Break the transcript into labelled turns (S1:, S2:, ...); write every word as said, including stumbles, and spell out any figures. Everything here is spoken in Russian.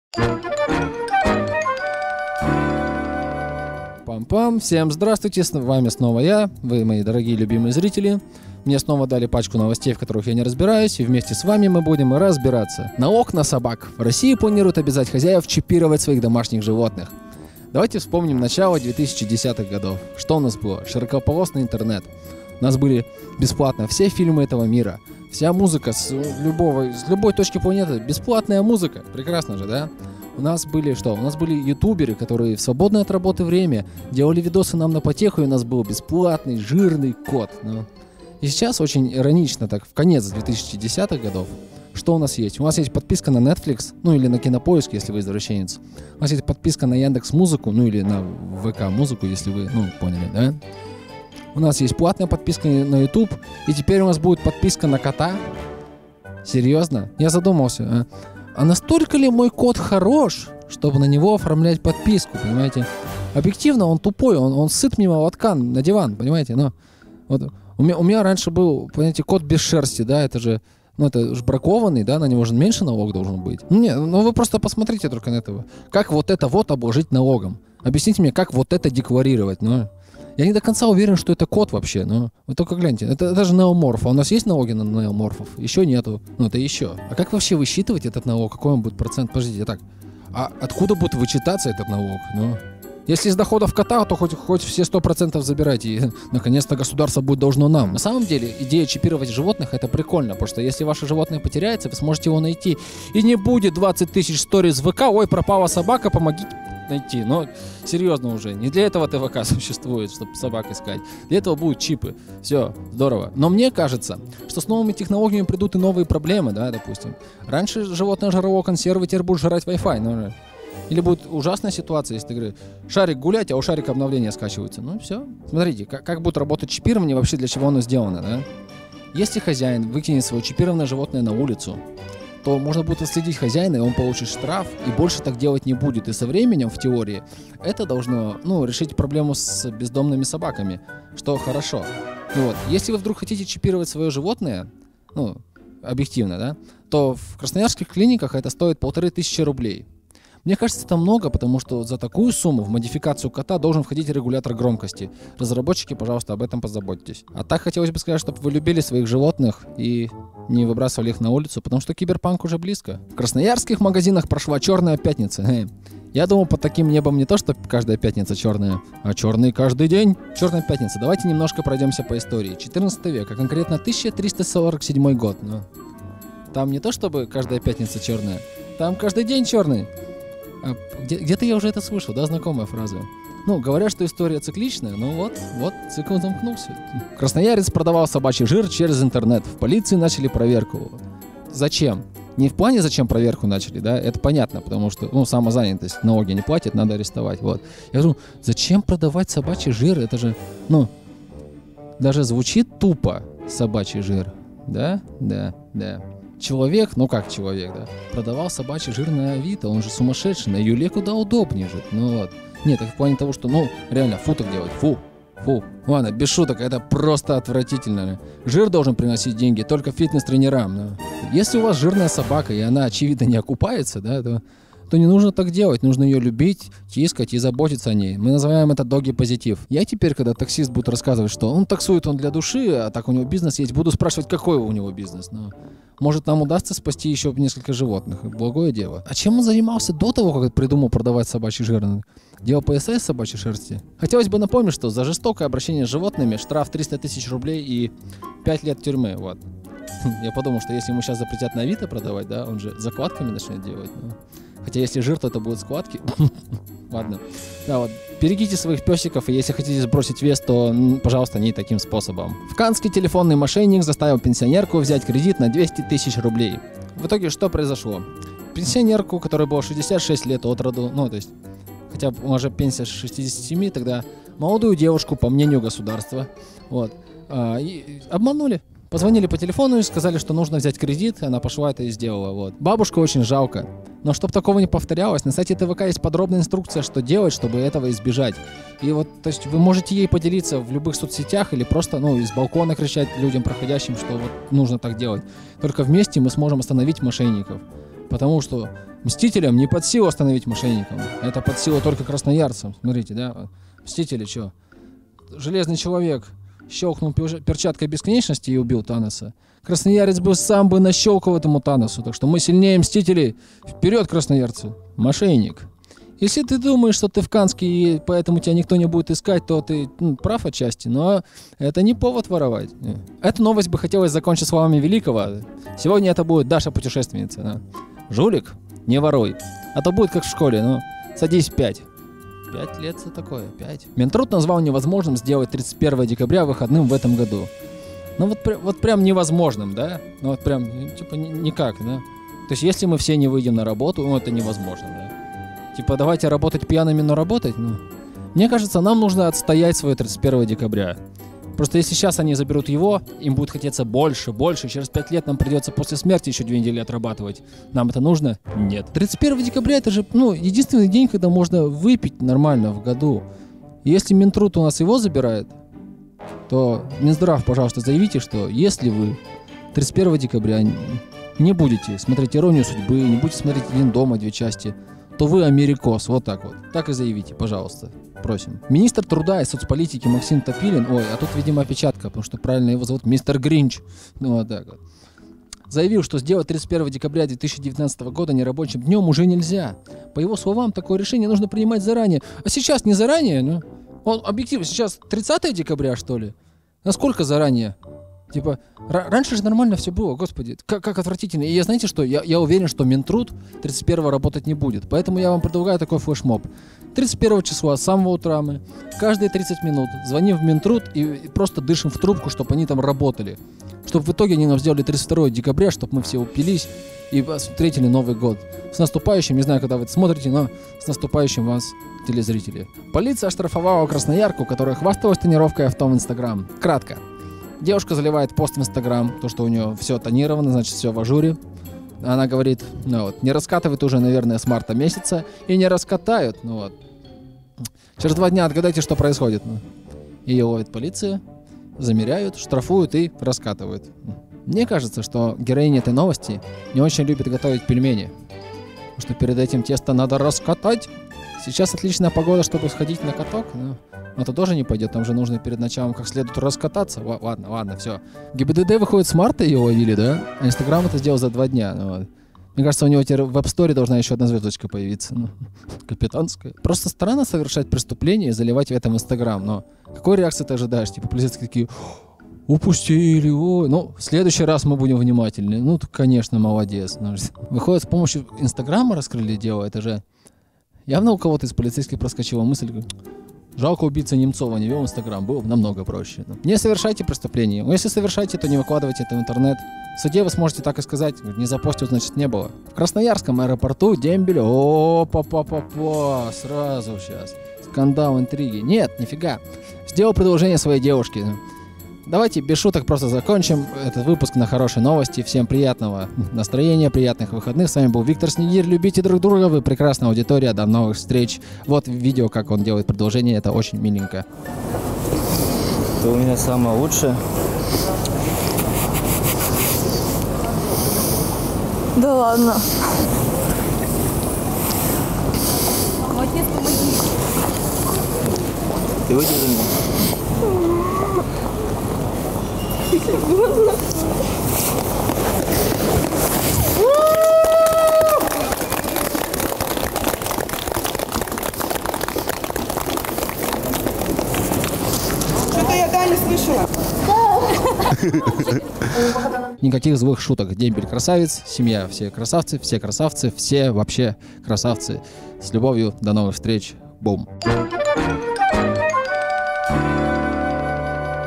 S1: Пам-пам, всем здравствуйте, с вами снова я, вы мои дорогие любимые зрители. Мне снова дали пачку новостей, в которых я не разбираюсь, и вместе с вами мы будем разбираться. На окна собак. В России планируют обязать хозяев чипировать своих домашних животных. Давайте вспомним начало две тысячи десятых годов. Что у нас было? Широкополосный интернет. У нас были бесплатно все фильмы этого мира. Вся музыка с любого, с любой точки планеты. Бесплатная музыка. Прекрасно же, да? У нас были что? У нас были ютуберы, которые в свободное от работы время делали видосы нам на потеху, и у нас был бесплатный жирный код. Ну. И сейчас очень иронично, так, в конец две тысячи десятых годов, что у нас есть? У нас есть подписка на Netflix, ну или на Кинопоиск, если вы извращенец. У нас есть подписка на Яндекс.Музыку, ну или на ВК-музыку, если вы, ну, поняли, да? У нас есть платная подписка на YouTube, и теперь у нас будет подписка на кота. Серьезно? Я задумался, а? А настолько ли мой кот хорош, чтобы на него оформлять подписку, понимаете? Объективно он тупой, он, он сыт мимо лотка на диван, понимаете? Но вот у меня, у меня раньше был, понимаете, кот без шерсти, да, это же, ну это же бракованный, да, на него же меньше налог должен быть. Ну не, ну вы просто посмотрите только на этого. Как вот это вот обложить налогом? Объясните мне, как вот это декларировать, ну? Я не до конца уверен, что это кот вообще, но вы только гляньте. Это, это же неоморф. А у нас есть налоги на неоморфов? Еще нету. Ну, это еще. А как вообще высчитывать этот налог? Какой он будет процент? Подождите, так. А откуда будет вычитаться этот налог? Ну, если из доходов кота, то хоть, хоть все сто процентов забирайте. И, наконец-то государство будет должно нам. На самом деле, идея чипировать животных — это прикольно. Потому что если ваше животное потеряется, вы сможете его найти. И не будет двадцать тысяч сториз в ВК. Ой, пропала собака, помогите найти. Но серьезно уже. Не для этого ТВК существует, чтобы собак искать. Для этого будут чипы. Все, здорово. Но мне кажется, что с новыми технологиями придут и новые проблемы, да, допустим. Раньше животное жрало консервы, теперь будут жрать Wi-Fi. Ну, или будет ужасная ситуация, если ты говоришь, шарик гулять, а у шарика обновления скачиваются. Ну все. Смотрите, как, как будет работать чипирование, вообще для чего оно сделано, да? Если хозяин выкинет свое чипированное животное на улицу, то можно будет отследить хозяина, и он получит штраф, и больше так делать не будет. И со временем, в теории, это должно, ну, решить проблему с бездомными собаками, что хорошо. И вот, если вы вдруг хотите чипировать свое животное, ну, объективно, да, то в красноярских клиниках это стоит полторы тысячи рублей. Мне кажется, это много, потому что за такую сумму в модификацию кота должен входить регулятор громкости. Разработчики, пожалуйста, об этом позаботьтесь. А так хотелось бы сказать, чтобы вы любили своих животных и не выбрасывали их на улицу, потому что киберпанк уже близко. В красноярских магазинах прошла черная пятница. Эй. Я думал, под таким небом не то, что каждая пятница черная, а черный каждый день. Черная пятница. Давайте немножко пройдемся по истории. четырнадцатый век, а конкретно тысяча триста сорок седьмой год. Ну, там не то, чтобы каждая пятница черная, там каждый день черный. А, где, где-то я уже это слышал, да, знакомая фраза. Ну, говорят, что история цикличная, но вот, вот, цикл замкнулся. Красноярец продавал собачий жир через интернет. В полиции начали проверку. Зачем? Не в плане, зачем проверку начали, да, это понятно, потому что, ну, самозанятость, налоги не платит, надо арестовать, вот. Я говорю, зачем продавать собачий жир? Это же, ну, даже звучит тупо, собачий жир, да, да, да. Человек, ну как человек, да, продавал собачий жир на Авито, он же сумасшедший, на Юле куда удобнее жить, ну вот. Нет, так в плане того, что, ну, реально, фу так делать, фу, фу. Ладно, без шуток, это просто отвратительно. Жир должен приносить деньги только фитнес-тренерам, ну. Если у вас жирная собака, и она, очевидно, не окупается, да, то, то не нужно так делать, нужно ее любить, тискать и заботиться о ней. Мы называем это доги-позитив. Я теперь, когда таксист будет рассказывать, что он таксует он для души, а так у него бизнес есть, буду спрашивать, какой у него бизнес, ну. Может, нам удастся спасти еще несколько животных. Благое дело. А чем он занимался до того, как придумал продавать собачий жир? Делал ПСА из собачьей шерсти? Хотелось бы напомнить, что за жестокое обращение с животными штраф триста тысяч рублей и пять лет тюрьмы. Вот. Я подумал, что если ему сейчас запретят на Авито продавать, да, он же закладками начнет делать. Ну. Хотя если жир, то это будут складки. Ладно. Да, вот. Берегите своих песиков, и если хотите сбросить вес, то, пожалуйста, не таким способом. В Канске телефонный мошенник заставил пенсионерку взять кредит на двести тысяч рублей. В итоге что произошло? Пенсионерку, которой было шестьдесят шесть лет от роду, ну, то есть, хотя бы уже пенсия шестьдесят семь, тогда молодую девушку, по мнению государства, вот, а, и обманули. Позвонили по телефону и сказали, что нужно взять кредит, она пошла это и сделала, вот. Бабушку очень жалко. Но чтобы такого не повторялось, на сайте ТВК есть подробная инструкция, что делать, чтобы этого избежать. И вот, то есть вы можете ей поделиться в любых соцсетях или просто, ну, из балкона кричать людям проходящим, что вот нужно так делать. Только вместе мы сможем остановить мошенников. Потому что Мстителям не под силу остановить мошенников. Это под силу только красноярцам. Смотрите, да? Мстители, что? Железный человек щелкнул перчаткой бесконечности и убил Таноса. Красноярец бы сам бы нащелкал этому Таносу. Так что мы сильнее Мстителей. Вперед, красноярцы! Мошенник. Если ты думаешь, что ты в Канске и поэтому тебя никто не будет искать, то ты ну, прав отчасти, но это не повод воровать. Эту новость бы хотелось закончить словами великого. Сегодня это будет Даша путешественница. Да? Жулик, не воруй. А то будет как в школе, ну, садись пять. Пять лет за такое, пять. Минтруд назвал невозможным сделать тридцать первое декабря выходным в этом году. Ну вот, вот прям невозможным, да? Ну вот прям, типа, никак, да? То есть если мы все не выйдем на работу, ну это невозможно, да? Типа, давайте работать пьяными, но работать, ну. Мне кажется, нам нужно отстоять свое тридцать первое декабря. Просто если сейчас они заберут его, им будет хотеться больше, больше. Через пять лет нам придется после смерти еще две недели отрабатывать. Нам это нужно? Нет. тридцать первое декабря это же, ну, единственный день, когда можно выпить нормально в году. И если Минтруд у нас его забирает, то Минздрав, пожалуйста, заявите, что если вы тридцать первого декабря не будете смотреть «Иронию судьбы», не будете смотреть «Один дома», две части, то вы америкос. Вот так вот. Так и заявите, пожалуйста. Просим. Министр труда и соцполитики Максим Топилин, ой, а тут, видимо, опечатка, потому что правильно его зовут мистер Гринч. Ну, вот так вот. Заявил, что сделать тридцать первого декабря две тысячи девятнадцатого года нерабочим днем уже нельзя. По его словам, такое решение нужно принимать заранее. А сейчас не заранее, ну? Он объективно, сейчас тридцатое декабря, что ли? Насколько заранее? Типа, раньше же нормально все было, господи, как, как отвратительно. И я, знаете что, я, я уверен, что Минтруд тридцать первого работать не будет. Поэтому я вам предлагаю такой флешмоб. тридцать первого числа с самого утра мы каждые тридцать минут звоним в Минтруд и, и просто дышим в трубку, чтобы они там работали. Чтобы в итоге они нам сделали тридцать второго декабря, чтобы мы все упились и встретили Новый год. С наступающим, не знаю, когда вы это смотрите, но с наступающим вас, телезрители. Полиция оштрафовала красноярку, которая хвасталась тонировкой авто в Инстаграм. Кратко. Девушка заливает пост в Инстаграм, то, что у нее все тонировано, значит, все в ажуре. Она говорит, ну вот, не раскатывают уже, наверное, с марта месяца, и не раскатают, ну вот. Через два дня отгадайте, что происходит. Ну. Ее ловит полиция, замеряют, штрафуют и раскатывают. Мне кажется, что героиня этой новости не очень любит готовить пельмени. Потому что перед этим тесто надо раскатать. Сейчас отличная погода, чтобы сходить на каток, но это тоже не пойдет, там же нужно перед началом как следует раскататься. Л- ладно, ладно, все. ГИБДД выходит с марта, ее ловили, да? А Инстаграм это сделал за два дня. Ну, вот. Мне кажется, у него теперь в App Store должна еще одна звездочка появиться. Ну, капитанская. Просто странно совершать преступление и заливать в этом Инстаграм, но какой реакции ты ожидаешь? Типа полицейские такие, упустили, ой. Ну, в следующий раз мы будем внимательны. Ну, конечно, молодец. Выходит, с помощью Инстаграма раскрыли дело, это же... Явно у кого-то из полицейских проскочила мысль, жалко убийца Немцова не вел Инстаграм, было бы намного проще. Не совершайте преступления. Если совершаете, то не выкладывайте это в интернет. В суде вы сможете так и сказать, не запостил, значит не было. В Красноярском аэропорту дембель, о па па па па сразу сейчас. Скандал, интриги. Нет, нифига. Сделал предложение своей девушке. Давайте без шуток просто закончим этот выпуск на хорошей новости. Всем приятного настроения, приятных выходных. С вами был Виктор Снегирь. Любите друг друга, вы прекрасная аудитория. До новых встреч. Вот видео, как он делает предложение. Это очень миленько.
S2: Ты у меня самое лучшее.
S3: Да ладно.
S4: Молодец, помоги.
S2: Ты выйди за меня.
S4: Что-то я да не слышала.
S1: Никаких злых шуток. Дембель красавец, семья все красавцы, все красавцы, все вообще красавцы. С любовью, до новых встреч. Бум.